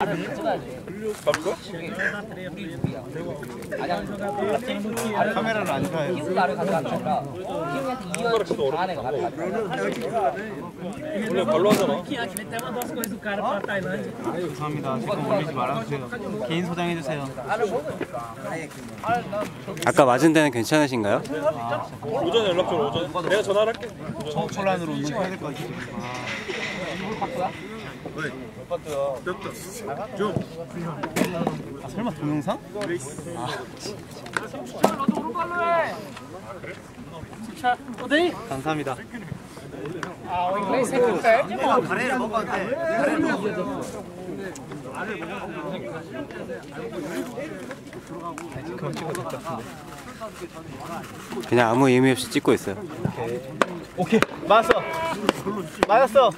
카메라를 안 가요. 원래 발로 하잖아. 죄송합니다. 지금 올리지 말아주세요. 개인 소장해주세요. 아까 맞은 데는 괜찮으신가요? 오전에 연락 줘. 오전. 내가 전화를 할게. 청초란으로 운동해야 될 것 같아요. 아, 설마 동영상? 감사합니다. 가래를 먹었는데 그럼 찍어도 될 것 같은데. 그냥 아무 의미 없이 찍고 있어요. 오케이. 맞았어. 맞았어.